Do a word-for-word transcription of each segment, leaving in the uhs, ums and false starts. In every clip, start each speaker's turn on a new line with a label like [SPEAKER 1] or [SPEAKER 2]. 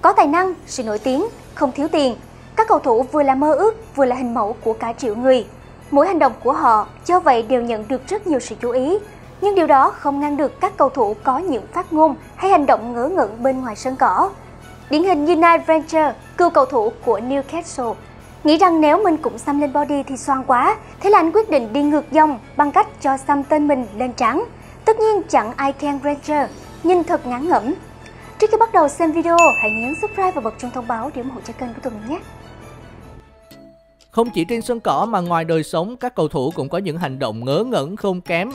[SPEAKER 1] Có tài năng, sự nổi tiếng, không thiếu tiền, các cầu thủ vừa là mơ ước vừa là hình mẫu của cả triệu người. Mỗi hành động của họ do vậy đều nhận được rất nhiều sự chú ý. Nhưng điều đó không ngăn được các cầu thủ có những phát ngôn hay hành động ngớ ngẩn bên ngoài sân cỏ. Điển hình như Nile Venture, cựu cầu thủ của Newcastle, nghĩ rằng nếu mình cũng xăm lên body thì xoan quá, thế là anh quyết định đi ngược dòng bằng cách cho xăm tên mình lên trắng. Tất nhiên chẳng ai khen Venture, nhìn thật ngán ngẩm. Trước khi bắt đầu xem video, hãy nhấn subscribe và bật chuông thông báo để ủng hộ cho kênh của tụi mình nhé.
[SPEAKER 2] Không chỉ trên sân cỏ mà ngoài đời sống, các cầu thủ cũng có những hành động ngớ ngẩn không kém.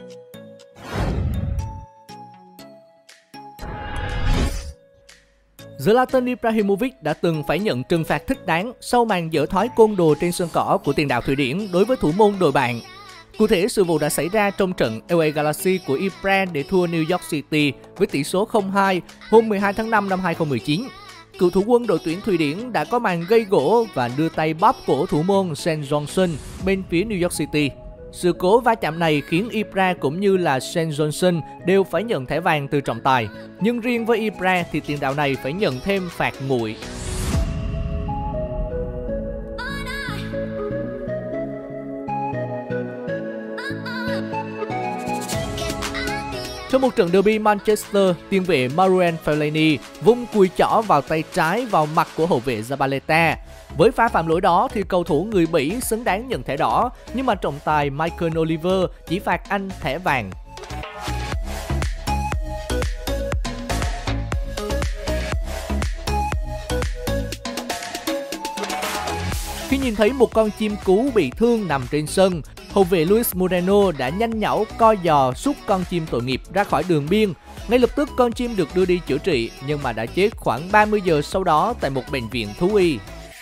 [SPEAKER 2] Zlatan Ibrahimovic đã từng phải nhận trừng phạt thích đáng sau màn dở thói côn đồ trên sân cỏ của tiền đạo Thụy Điển đối với thủ môn đội bạn. Cụ thể, sự vụ đã xảy ra trong trận lờ a Galaxy của Ibra để thua New York City với tỷ số không hai hôm mười hai tháng năm năm hai không một chín. Cựu thủ quân đội tuyển Thụy Điển đã có màn gây gổ và đưa tay bóp cổ thủ môn Sen Johnson bên phía New York City. Sự cố va chạm này khiến Ibra cũng như là Sen Johnson đều phải nhận thẻ vàng từ trọng tài. Nhưng riêng với Ibra thì tiền đạo này phải nhận thêm phạt nguội. Trong một trận derby Manchester, tiền vệ Marouane Fellaini vung cùi chỏ vào tay trái vào mặt của hậu vệ Zabaleta. Với pha phạm lỗi đó thì cầu thủ người Bỉ xứng đáng nhận thẻ đỏ, nhưng mà trọng tài Michael Oliver chỉ phạt anh thẻ vàng. Khi nhìn thấy một con chim cú bị thương nằm trên sân, hậu vệ Luis Moreno đã nhanh nhảu co giò xúc con chim tội nghiệp ra khỏi đường biên. Ngay lập tức con chim được đưa đi chữa trị nhưng mà đã chết khoảng ba mươi giờ sau đó tại một bệnh viện thú y.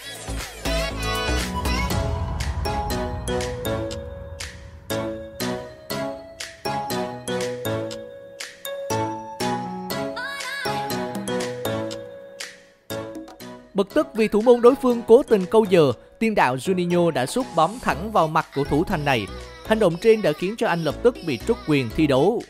[SPEAKER 2] Bực tức vì thủ môn đối phương cố tình câu giờ, tiền đạo Juninho đã sút bóng thẳng vào mặt của thủ thành này. Hành động trên đã khiến cho anh lập tức bị truất quyền thi đấu.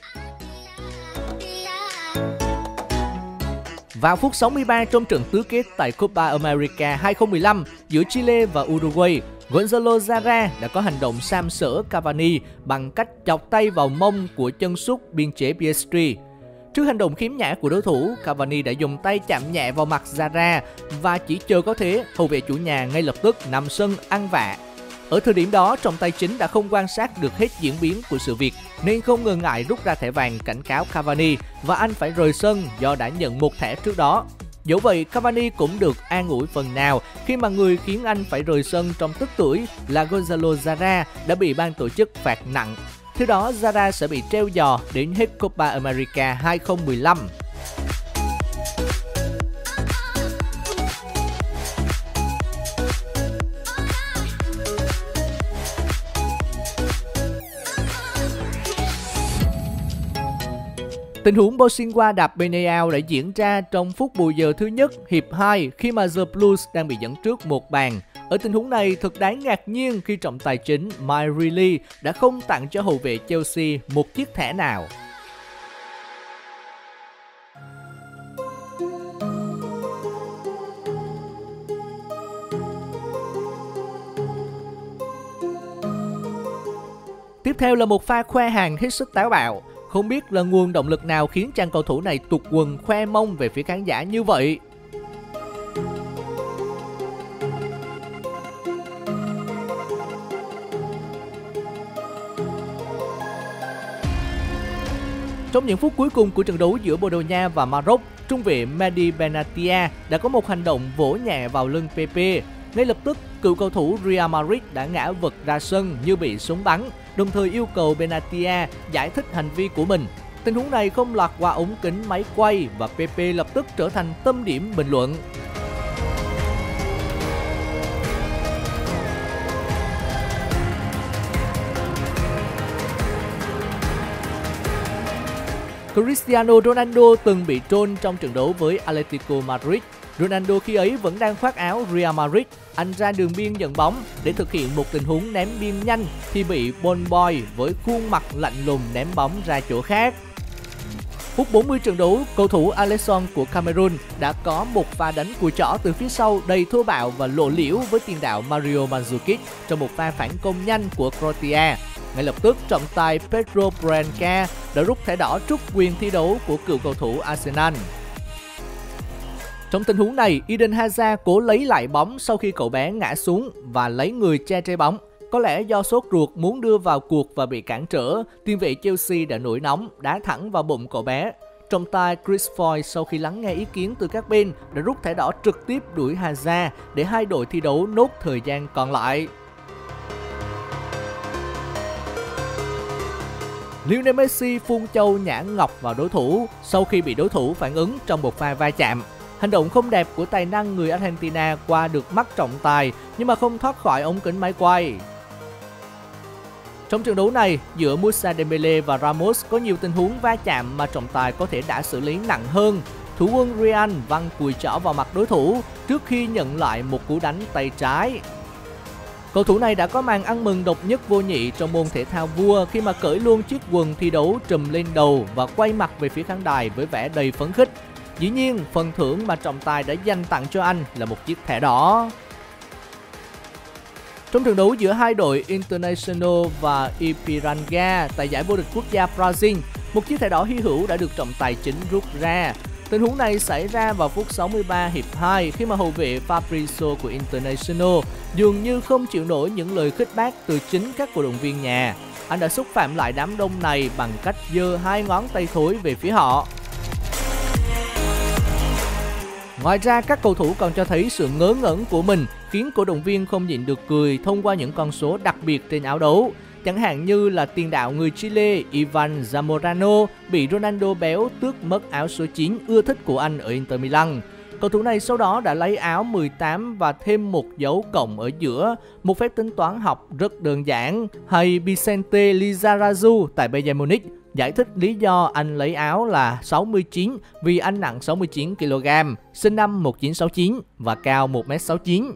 [SPEAKER 2] Vào phút sáu mươi ba trong trận tứ kết tại Copa America hai không một năm giữa Chile và Uruguay, Gonzalo Zara đã có hành động sàm sỡ Cavani bằng cách chọc tay vào mông của chân sút biên chế pê ét giê. Trước hành động khiếm nhã của đối thủ, Cavani đã dùng tay chạm nhẹ vào mặt Zara và chỉ chờ có thế, hậu vệ chủ nhà ngay lập tức nằm sân ăn vạ. Ở thời điểm đó, trọng tài chính đã không quan sát được hết diễn biến của sự việc nên không ngần ngại rút ra thẻ vàng cảnh cáo Cavani và anh phải rời sân do đã nhận một thẻ trước đó. Dẫu vậy, Cavani cũng được an ủi phần nào khi mà người khiến anh phải rời sân trong tức tuổi là Gonzalo Zara đã bị ban tổ chức phạt nặng. Theo đó, Zara sẽ bị treo giò đến hết Copa America hai không một năm. Tình huống Bosingwa đạp Beneao đã diễn ra trong phút bù giờ thứ nhất hiệp hai khi mà The Blues đang bị dẫn trước một bàn. Ở tình huống này thật đáng ngạc nhiên khi trọng tài chính Mike Riley đã không tặng cho hậu vệ Chelsea một chiếc thẻ nào. Tiếp theo là một pha khoe hàng hết sức táo bạo. Không biết là nguồn động lực nào khiến chàng cầu thủ này tuột quần khoe mông về phía khán giả như vậy. Trong những phút cuối cùng của trận đấu giữa Bồ Đào Nha và Maroc, trung vệ Mehdi Benatia đã có một hành động vỗ nhẹ vào lưng Pepe. Ngay lập tức, cựu cầu thủ Real Madrid đã ngã vật ra sân như bị súng bắn, đồng thời yêu cầu Benatia giải thích hành vi của mình. Tình huống này không lọt qua ống kính máy quay và Pepe lập tức trở thành tâm điểm bình luận. Cristiano Ronaldo từng bị troll trong trận đấu với Atletico Madrid. Ronaldo khi ấy vẫn đang khoác áo Real Madrid. Anh ra đường biên nhận bóng để thực hiện một tình huống ném biên nhanh thì bị Ball Boy với khuôn mặt lạnh lùng ném bóng ra chỗ khác. Phút bốn mươi trận đấu, cầu thủ Alisson của Cameroon đã có một pha đánh cùi chỏ từ phía sau đầy thô bạo và lộ liễu với tiền đạo Mario Mandzukic trong một pha phản công nhanh của Croatia. Ngay lập tức, trọng tài Pedro Branca đã rút thẻ đỏ trút quyền thi đấu của cựu cầu thủ Arsenal. Trong tình huống này, Eden Hazard cố lấy lại bóng sau khi cậu bé ngã xuống và lấy người che trái bóng. Có lẽ do sốt ruột muốn đưa vào cuộc và bị cản trở, tiền vệ Chelsea đã nổi nóng, đá thẳng vào bụng cậu bé. Trọng tài Chris Foy sau khi lắng nghe ý kiến từ các bên đã rút thẻ đỏ trực tiếp đuổi Hazard để hai đội thi đấu nốt thời gian còn lại. Lionel Messi phun châu nhã ngọc vào đối thủ sau khi bị đối thủ phản ứng trong một pha va chạm. Hành động không đẹp của tài năng người Argentina qua được mắt trọng tài nhưng mà không thoát khỏi ống kính máy quay. Trong trận đấu này, giữa Moussa Dembele và Ramos có nhiều tình huống va chạm mà trọng tài có thể đã xử lý nặng hơn. Thủ quân Real văng cùi chỏ vào mặt đối thủ trước khi nhận lại một cú đánh tay trái. Cầu thủ này đã có màn ăn mừng độc nhất vô nhị trong môn thể thao vua khi mà cởi luôn chiếc quần thi đấu trùm lên đầu và quay mặt về phía khán đài với vẻ đầy phấn khích. Dĩ nhiên, phần thưởng mà trọng tài đã dành tặng cho anh là một chiếc thẻ đỏ. Trong trận đấu giữa hai đội Internacional và Ipiranga tại giải vô địch quốc gia Brazil, một chiếc thẻ đỏ hy hữu đã được trọng tài chính rút ra. Tình huống này xảy ra vào phút sáu mươi ba hiệp hai khi mà hậu vệ Fabrizio của Internacional dường như không chịu nổi những lời khích bác từ chính các cổ động viên nhà. Anh đã xúc phạm lại đám đông này bằng cách giơ hai ngón tay thối về phía họ. Ngoài ra, các cầu thủ còn cho thấy sự ngớ ngẩn của mình khiến cổ động viên không nhịn được cười thông qua những con số đặc biệt trên áo đấu. Chẳng hạn như là tiền đạo người Chile Ivan Zamorano bị Ronaldo béo tước mất áo số chín ưa thích của anh ở Inter Milan. Cầu thủ này sau đó đã lấy áo mười tám và thêm một dấu cộng ở giữa, một phép tính toán học rất đơn giản. Hay Vicente Lizarazu tại Bayern Munich giải thích lý do anh lấy áo là sáu mươi chín vì anh nặng sáu mươi chín ki lô gam, sinh năm một nghìn chín trăm sáu mươi chín và cao một mét sáu mươi chín.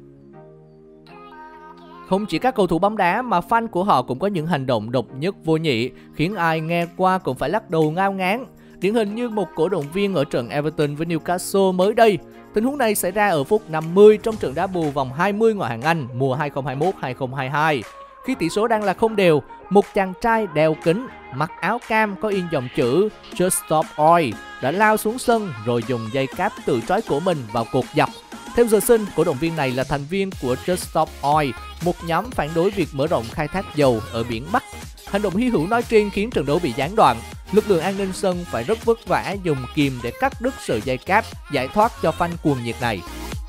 [SPEAKER 2] Không chỉ các cầu thủ bóng đá mà fan của họ cũng có những hành động độc nhất vô nhị, khiến ai nghe qua cũng phải lắc đầu ngao ngán. Điển hình như một cổ động viên ở trận Everton với Newcastle mới đây. Tình huống này xảy ra ở phút năm mươi trong trận đá bù vòng hai mươi ngoại hạng Anh mùa hai không hai mốt hai không hai hai. Khi tỷ số đang là không đều, một chàng trai đeo kính, mặc áo cam có in dòng chữ Just Stop Oil đã lao xuống sân rồi dùng dây cáp tự trói cổ mình vào cột dọc. Theo giờ sinh, cổ động viên này là thành viên của Just Stop Oil, một nhóm phản đối việc mở rộng khai thác dầu ở biển Bắc. Hành động hy hữu nói trên khiến trận đấu bị gián đoạn. Lực lượng an ninh sân phải rất vất vả dùng kìm để cắt đứt sợi dây cáp, giải thoát cho fan cuồng nhiệt này.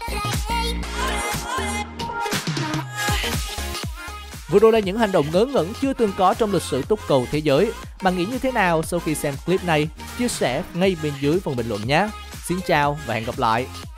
[SPEAKER 2] Vừa rồi là những hành động ngớ ngẩn chưa từng có trong lịch sử túc cầu thế giới. Bạn nghĩ như thế nào sau khi xem clip này? Chia sẻ ngay bên dưới phần bình luận nhé. Xin chào và hẹn gặp lại.